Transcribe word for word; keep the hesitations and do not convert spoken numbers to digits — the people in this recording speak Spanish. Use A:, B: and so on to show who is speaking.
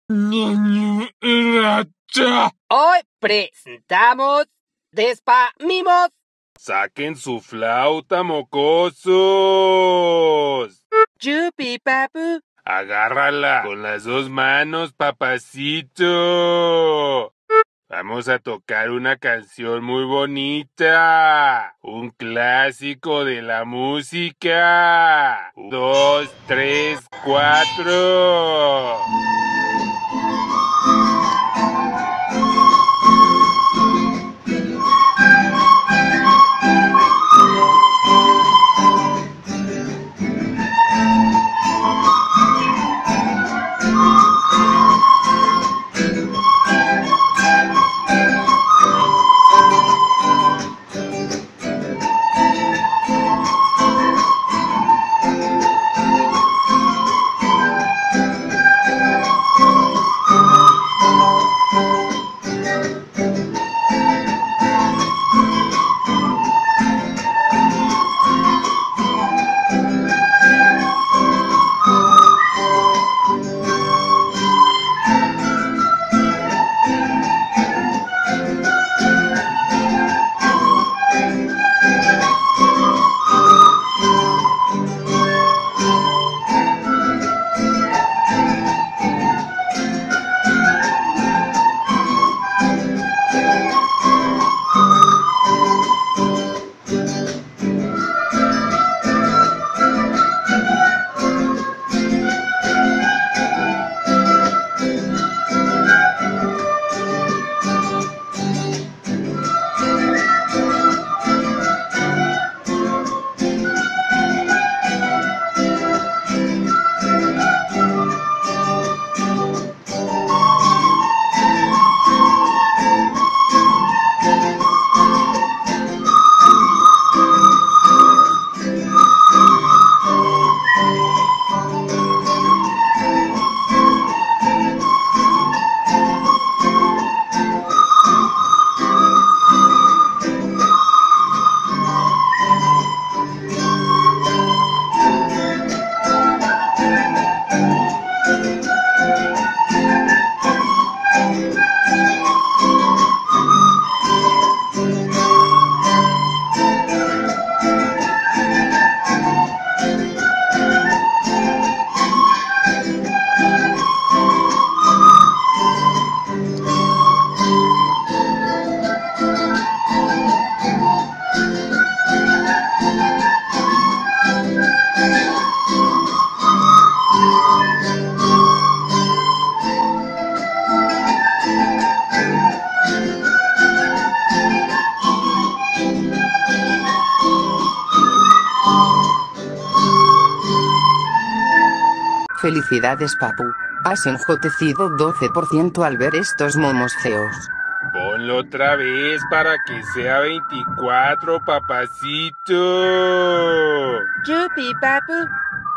A: Hoy presentamos Despamimos.
B: ¡Saquen su flauta, mocosos!
A: Yupi, papu.
B: Agárrala con las dos manos, papacito. Vamos a tocar una canción muy bonita. Un clásico de la música. Un, dos, tres, cuatro.
C: Felicidades, papu. Has enjotecido doce por ciento al ver estos momos feos.
B: Ponlo otra vez para que sea veinticuatro, papacito.
A: Yupi, papu.